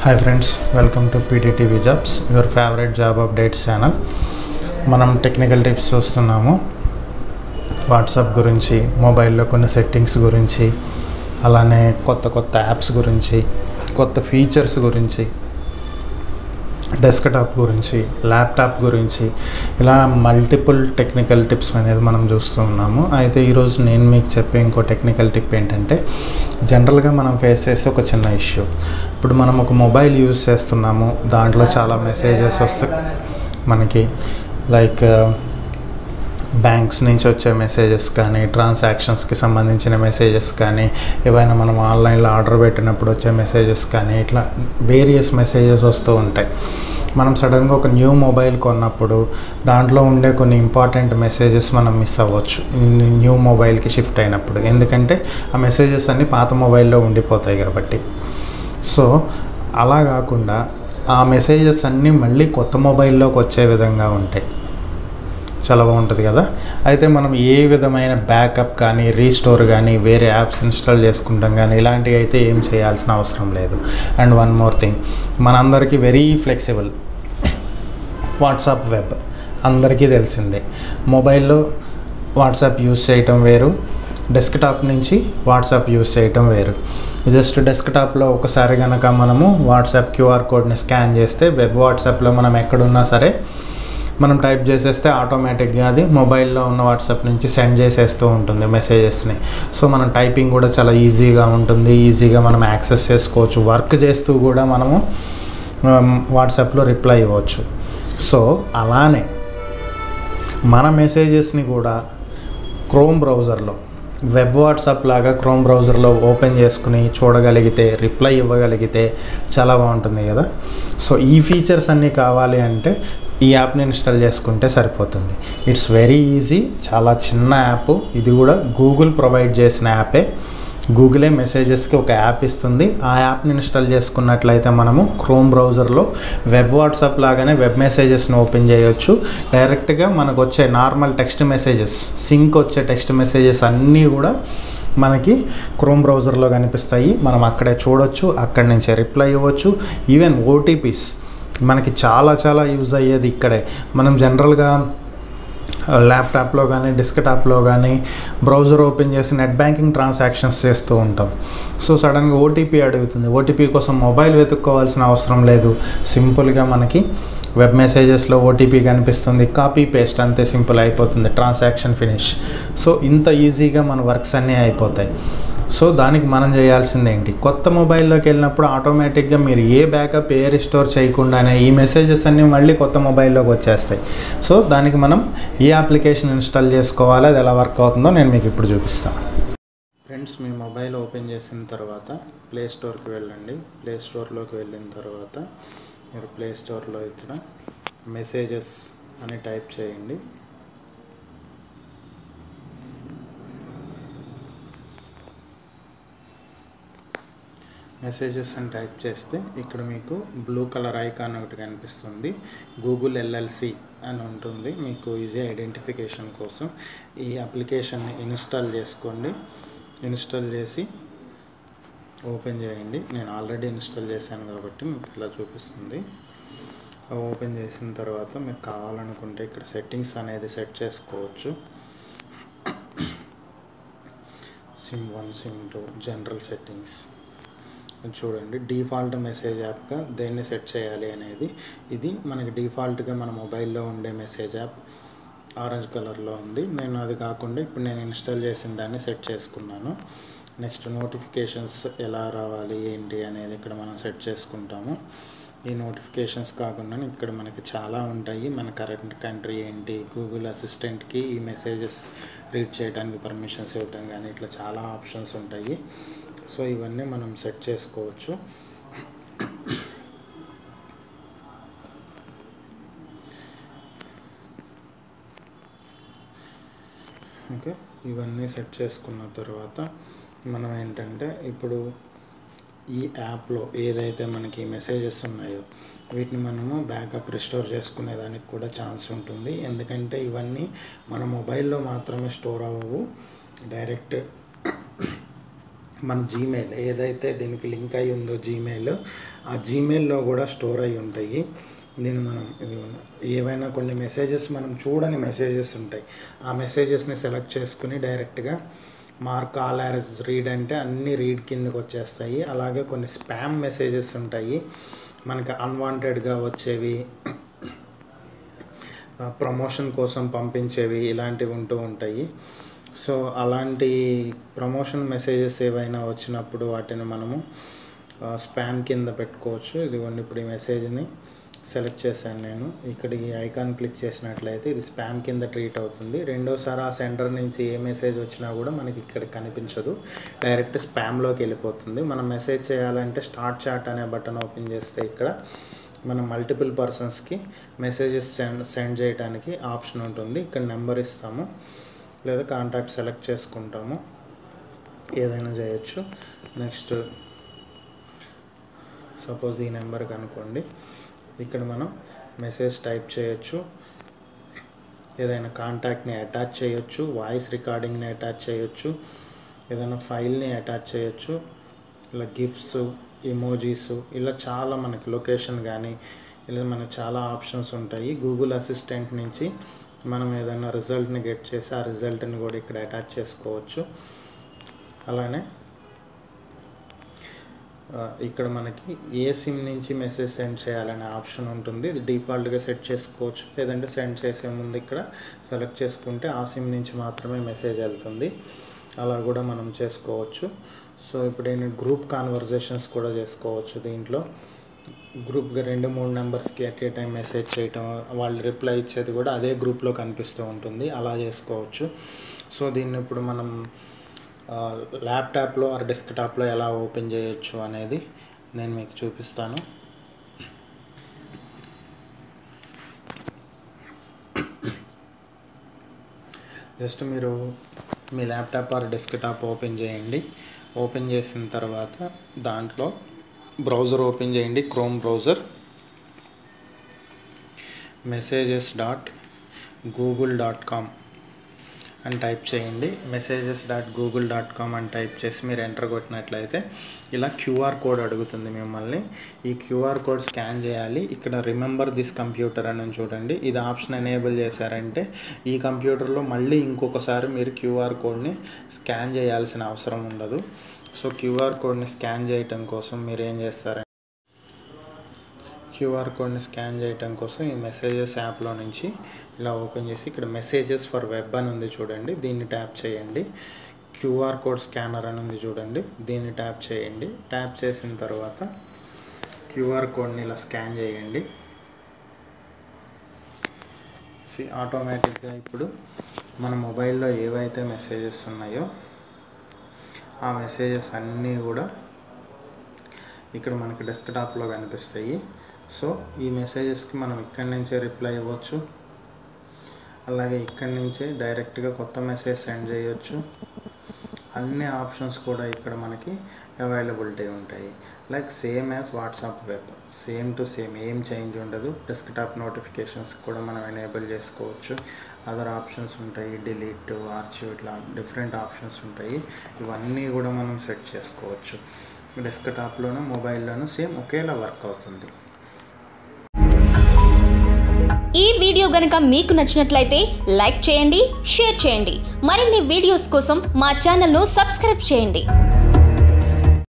Hi friends, welcome to PDTV Jobs, your favorite job updates channel. మనం technical tips చూస్తున్నాము. WhatsApp గురించి, మొబైల్లో కొన్ని సెట్టింగ్స్ గురించి, అలానే కొత్త యాప్స్ గురించి, కొత్త ఫీచర్స్ గురించి, డెస్క్టాప్ గురించి, ల్యాప్టాప్ గురించి, ఇలా మల్టిపుల్ టెక్నికల్ టిప్స్ అనేది మనం చూస్తూ ఉన్నాము. అయితే ఈరోజు నేను మీకు చెప్పే ఇంకో టెక్నికల్ టిప్ ఏంటంటే, జనరల్గా మనం ఫేస్ చేసే ఒక చిన్న ఇష్యూ. ఇప్పుడు మనం ఒక మొబైల్ యూజ్ చేస్తున్నాము, దాంట్లో చాలా మెసేజెస్ వస్తాయి మనకి, లైక్ బ్యాంక్స్ నుంచి వచ్చే మెసేజెస్ కానీ, ట్రాన్సాక్షన్స్కి సంబంధించిన మెసేజెస్ కానీ, ఏవైనా మనం ఆన్లైన్లో ఆర్డర్ పెట్టినప్పుడు వచ్చే మెసేజెస్ కానీ, ఇట్లా వేరియస్ మెసేజెస్ వస్తూ ఉంటాయి. మనం సడన్గా ఒక న్యూ మొబైల్ కొన్నప్పుడు దాంట్లో ఉండే కొన్ని ఇంపార్టెంట్ మెసేజెస్ మనం మిస్ అవ్వచ్చు న్యూ మొబైల్కి షిఫ్ట్ అయినప్పుడు, ఎందుకంటే ఆ మెసేజెస్ అన్నీ పాత మొబైల్లో ఉండిపోతాయి కాబట్టి. సో అలా కాకుండా ఆ మెసేజెస్ అన్నీ మళ్ళీ కొత్త మొబైల్లోకి వచ్చే విధంగా ఉంటాయి. చాలా బాగుంటుంది కదా. అయితే మనం ఏ విధమైన బ్యాకప్ కానీ, రీస్టోర్ కానీ, వేరే యాప్స్ ఇన్స్టాల్ చేసుకుంటాం కానీ, ఇలాంటివి అయితే ఏం చేయాల్సిన అవసరం లేదు. అండ్ వన్ మోర్ థింగ్, మనందరికీ వెరీ ఫ్లెక్సిబుల్ వాట్సాప్ వెబ్ అందరికీ తెలిసిందే. మొబైల్లో వాట్సాప్ యూస్ చేయటం వేరు, డెస్క్టాప్ నుంచి వాట్సాప్ యూస్ చేయటం వేరు. జస్ట్ డెస్క్టాప్లో ఒకసారి కనుక మనము వాట్సాప్ క్యూఆర్ కోడ్ని స్కాన్ చేస్తే, వెబ్ వాట్సాప్లో మనం ఎక్కడున్నా సరే మనం టైప్ చేసేస్తే ఆటోమేటిక్గా అది మొబైల్లో ఉన్న వాట్సాప్ నుంచి సెండ్ చేసేస్తూ ఉంటుంది మెసేజెస్ని. సో మనం టైపింగ్ కూడా చాలా ఈజీగా ఉంటుంది, ఈజీగా మనం యాక్సెస్ చేసుకోవచ్చు. వర్క్ చేస్తూ కూడా మనము వాట్సాప్లో రిప్లై ఇవ్వచ్చు. సో అలానే మన మెసేజెస్ని కూడా క్రోమ్ బ్రౌజర్లో, వెబ్ వాట్సాప్ లాగా క్రోమ్ బ్రౌజర్లో ఓపెన్ చేసుకుని చూడగలిగితే, రిప్లై ఇవ్వగలిగితే చాలా బాగుంటుంది కదా. సో ఈ ఫీచర్స్ అన్నీ కావాలి అంటే ఈ యాప్ని ఇన్స్టాల్ చేసుకుంటే సరిపోతుంది. ఇట్స్ వెరీ ఈజీ, చాలా చిన్న యాప్. ఇది కూడా గూగుల్ ప్రొవైడ్ చేసిన యాపే. గూగులే మెసేజెస్కి ఒక యాప్ ఇస్తుంది. ఆ యాప్ని ఇన్స్టాల్ చేసుకున్నట్లయితే మనము క్రోమ్ బ్రౌజర్లో వెబ్ వాట్సాప్ లాగానే వెబ్ మెసేజెస్ని ఓపెన్ చేయొచ్చు. డైరెక్ట్గా మనకు వచ్చే నార్మల్ టెక్స్ట్ మెసేజెస్, సింక్ వచ్చే టెక్స్ట్ మెసేజెస్ అన్నీ కూడా మనకి క్రోమ్ బ్రౌజర్లో కనిపిస్తాయి. మనం అక్కడే చూడొచ్చు, అక్కడి నుంచే రిప్లై ఇవ్వచ్చు. ఈవెన్ ఓటీపీస్ మనకి చాలా యూజ్ అయ్యేది ఇక్కడే. మనం జనరల్గా ల్యాప్టాప్లో కానీ, డెస్క్టాప్లో కానీ బ్రౌజర్ ఓపెన్ చేసి నెట్ బ్యాంకింగ్ ట్రాన్సాక్షన్స్ చేస్తూ ఉంటాం. సో సడన్గా ఓటీపీ అడుగుతుంది. ఓటీపీ కోసం మొబైల్ వెతుక్కోవాల్సిన అవసరం లేదు. సింపుల్గా మనకి వెబ్ మెసేజెస్లో ఓటీపీ కనిపిస్తుంది, కాపీ పేస్ట్, అంతే, సింపుల్ అయిపోతుంది, ట్రాన్సాక్షన్ ఫినిష్. సో ఇంత ఈజీగా మన వర్క్స్ అన్నీ అయిపోతాయి. సో దానికి మనం చేయాల్సింది ఏంటి, కొత్త మొబైల్లోకి వెళ్ళినప్పుడు ఆటోమేటిక్గా మీరు ఏ బ్యాకప్, ఏ రిస్టోర్ చేయకుండానే ఈ మెసేజెస్ అన్నీ మళ్ళీ కొత్త మొబైల్లోకి వచ్చేస్తాయి. సో దానికి మనం ఏ అప్లికేషన్ ఇన్స్టాల్ చేసుకోవాలో, అది ఎలా వర్క్ అవుతుందో నేను మీకు ఇప్పుడు చూపిస్తాను. ఫ్రెండ్స్, మీ మొబైల్ ఓపెన్ చేసిన తర్వాత ప్లే స్టోర్కి వెళ్ళండి. ప్లే స్టోర్లోకి వెళ్ళిన తర్వాత మీరు ప్లే స్టోర్లో ఇక్కడ మెసేజెస్ అని టైప్ చేయండి. మెసేజెస్ అని టైప్ చేస్తే ఇక్కడ మీకు బ్లూ కలర్ ఐకాన్ ఒకటి కనిపిస్తుంది, గూగుల్ ఎల్ఎల్సి అని ఉంటుంది. మీకు ఈజీ ఐడెంటిఫికేషన్ కోసం ఈ అప్లికేషన్ని ఇన్స్టాల్ చేసుకోండి. ఇన్స్టాల్ చేసి ఓపెన్ చేయండి. నేను ఆల్రెడీ ఇన్స్టాల్ చేశాను కాబట్టి మీకు ఇలా చూపిస్తుంది. ఓపెన్ చేసిన తర్వాత మీకు కావాలనుకుంటే ఇక్కడ సెట్టింగ్స్ అనేది సెట్ చేసుకోవచ్చు. సిమ్ 1, సిమ్ 2, జనరల్ సెట్టింగ్స్ చూడండి. డిఫాల్ట్ మెసేజ్ యాప్గా దేన్ని సెట్ చేయాలి అనేది, ఇది మనకి డిఫాల్ట్గా మన మొబైల్లో ఉండే మెసేజ్ యాప్ ఆరెంజ్ కలర్లో ఉంది. నేను అది కాకుండా ఇప్పుడు నేను ఇన్స్టాల్ చేసిన దాన్ని సెట్ చేసుకున్నాను. నెక్స్ట్ నోటిఫికేషన్స్ ఎలా రావాలి ఏంటి అనేది ఇక్కడ మనం సెట్ చేసుకుంటాము. ఈ నోటిఫికేషన్స్ కాకుండా ఇక్కడ మనకి చాలా ఉంటాయి. మన కరెంట్ కంట్రీ ఏంటి, గూగుల్ అసిస్టెంట్కి ఈ మెసేజెస్ రీడ్ చేయడానికి పర్మిషన్స్ ఇవ్వటం కానీ, ఇట్లా చాలా ఆప్షన్స్ ఉంటాయి. సో ఇవన్నీ మనం సెట్ చేసుకోవచ్చు. ఓకే, ఇవన్నీ సెట్ చేసుకున్న తర్వాత మనం ఏంటంటే, ఇప్పుడు ఈ యాప్లో ఏదైతే మనకి మెసేజెస్ ఉన్నాయో వీటిని మనము బ్యాకప్ రిస్టోర్ చేసుకునేదానికి కూడా ఛాన్స్ ఉంటుంది. ఎందుకంటే ఇవన్నీ మన మొబైల్లో మాత్రమే స్టోర్ అవ్వవు, డైరెక్ట్ మన జీమెయిల్ ఏదైతే దీనికి లింక్ అయి ఉందో జీమెయిల్, ఆ జీమెయిల్లో కూడా స్టోర్ అయి ఉంటాయి. దీన్ని మనం ఏవైనా కొన్ని మెసేజెస్ మనం చూడని మెసేజెస్ ఉంటాయి, ఆ మెసేజెస్ని సెలెక్ట్ చేసుకుని డైరెక్ట్గా మార్క్ ఆల్ యాజ్ రీడ్ అంటే అన్ని రీడ్ కిందకు వచ్చేస్తాయి. అలాగే కొన్ని స్పామ్ మెసేజెస్ ఉంటాయి మనకి అన్వాంటెడ్గా వచ్చేవి, ప్రమోషన్ కోసం పంపించేవి, ఇలాంటివి ఉంటూ ఉంటాయి. సో అలాంటి ప్రమోషన్ మెసేజెస్ ఏవైనా వచ్చినప్పుడు వాటిని మనము స్పామ్ కింద పెట్టుకోవచ్చు. ఇదిగోండి ఇప్పుడు ఈ మెసేజ్ని సెలెక్ట్ చేశాను నేను. ఇక్కడ ఈ ఐకాన్ క్లిక్ చేసినట్లయితే ఇది స్పామ్ కింద ట్రీట్ అవుతుంది. రెండోసారి ఆ సెంటర్ నుంచి ఏ మెసేజ్ వచ్చినా కూడా మనకి ఇక్కడ కనిపించదు, డైరెక్ట్ స్పామ్లోకి వెళ్ళిపోతుంది. మనం మెసేజ్ చేయాలంటే స్టార్ట్ చాట్ అనే బటన్ ఓపెన్ చేస్తే ఇక్కడ మనం మల్టిపుల్ పర్సన్స్కి మెసేజెస్ సెండ్ చేయడానికి ఆప్షన్ ఉంటుంది. ఇక్కడ నెంబర్ ఇస్తాము లేదా కాంటాక్ట్ సెలెక్ట్ చేసుకుంటాము, ఏదైనా చేయొచ్చు. నెక్స్ట్ సపోజ్ ఈ నెంబర్కి అనుకోండి, ఇక్కడ మనం మెసేజ్ టైప్ చేయొచ్చు, ఏదైనా కాంటాక్ట్ని అటాచ్ చేయొచ్చు, వాయిస్ రికార్డింగ్ని అటాచ్ చేయొచ్చు, ఏదైనా ఫైల్ని అటాచ్ చేయొచ్చు, ఇలా గిఫ్ట్స్, ఇమోజీస్, ఇలా చాలా మనకి లొకేషన్ కానీ ఇలా మనకు చాలా ఆప్షన్స్ ఉంటాయి. గూగుల్ అసిస్టెంట్ నుంచి మనం ఏదైనా రిజల్ట్ని గెట్ చేసి ఆ రిజల్ట్ని కూడా ఇక్కడ అటాచ్ చేసుకోవచ్చు. అలానే ఇక్కడ మనకి ఏ సిమ్ నుంచి మెసేజ్ సెండ్ చేయాలనే ఆప్షన్ ఉంటుంది. ఇది డిఫాల్ట్గా సెట్ చేసుకోవచ్చు, లేదంటే సెండ్ చేసే ముందు ఇక్కడ సెలెక్ట్ చేసుకుంటే ఆ సిమ్ నుంచి మాత్రమే మెసేజ్ వెళ్తుంది, అలా కూడా మనం చేసుకోవచ్చు. సో ఇప్పుడు నేను గ్రూప్ కాన్వర్జేషన్స్ కూడా చేసుకోవచ్చు. దీంట్లో గ్రూప్గా 2-3 నెంబర్స్కి అట్ ఏ టైం మెసేజ్ చేయటం, వాళ్ళు రిప్లై ఇచ్చేది కూడా అదే గ్రూప్లో కనిపిస్తూ ఉంటుంది, అలా చేసుకోవచ్చు. సో దీన్ని ఇప్పుడు మనం ల్యాప్టాప్లో ఆర్ డెస్క్టాప్లో ఎలా ఓపెన్ చేయొచ్చు అనేది నేను మీకు చూపిస్తాను. జస్ట్ మీరు మీ ల్యాప్టాప్ ఆర్ డెస్క్టాప్ ఓపెన్ చేయండి. ఓపెన్ చేసిన తర్వాత దాంట్లో బ్రౌజర్ ఓపెన్ చేయండి, క్రోమ్ బ్రౌజర్, messages.google.com అని టైప్ చేయండి. messages.google.com అని టైప్ చేసి మీరు ఎంటర్ కొట్టినట్లయితే ఇలా క్యూఆర్ కోడ్ అడుగుతుంది మిమ్మల్ని. ఈ క్యూఆర్ కోడ్ స్కాన్ చేయాలి. ఇక్కడ రిమెంబర్ దిస్ కంప్యూటర్ అని చూడండి, ఇది ఆప్షన్ ఎనేబుల్ చేశారంటే ఈ కంప్యూటర్లో మళ్ళీ ఇంకొకసారి మీరు క్యూఆర్ కోడ్ని స్కాన్ చేయాల్సిన అవసరం ఉండదు. సో క్యూఆర్ కోడ్ని స్కాన్ చేయటం కోసం మీరు ఏం చేస్తారంటే, క్యూఆర్ కోడ్ని స్కాన్ చేయటం కోసం ఈ మెసేజెస్ యాప్లో నుంచి ఇలా ఓపెన్ చేసి ఇక్కడ మెసేజెస్ ఫర్ వెబ్ అని ఉంది చూడండి, దీన్ని ట్యాప్ చేయండి. క్యూఆర్ కోడ్ స్కానర్ అని ఉంది చూడండి, దీన్ని ట్యాప్ చేయండి. ట్యాప్ చేసిన తర్వాత క్యూఆర్ కోడ్ని ఇలా స్కాన్ చేయండి. ఆటోమేటిక్గా ఇప్పుడు మన మొబైల్లో ఏవైతే మెసేజెస్ ఉన్నాయో ఆ మెసేజెస్ అన్నీ కూడా ఇక్కడ మనకి డెస్క్టాప్లో కనిపిస్తాయి. సో ఈ మెసేజెస్కి మనం ఇక్కడి నుంచే రిప్లై ఇవ్వచ్చు, అలాగే ఇక్కడి నుంచే డైరెక్ట్గా కొత్త మెసేజ్ సెండ్ చేయొచ్చు. అన్ని ఆప్షన్స్ కూడా ఇక్కడ మనకి అవైలబిలిటీ ఉంటాయి. Like same as WhatsApp web, same to same, ఏం చేంజ్ ఉండదు. డెస్క్టాప్ నోటిఫికేషన్స్ కూడా మనం ఎనేబుల్ చేసుకోవచ్చు. అదర్ ఆప్షన్స్ ఉంటాయి, డిలీట్, ఆర్చివ్, ఇట్లా డిఫరెంట్ ఆప్షన్స్ ఉంటాయి. ఇవన్నీ కూడా మనం సెట్ చేసుకోవచ్చు. డెస్క్టాప్లోనూ మొబైల్లోనూ సేమ్ ఒకేలా వర్క్ అవుతుంది. ఈ వీడియో గనుక మీకు నచ్చినట్లయితే లైక్ చేయండి, షేర్ చేయండి. మరిన్ని వీడియోస్ కోసం మా ఛానల్ను సబ్స్క్రైబ్ చేయండి.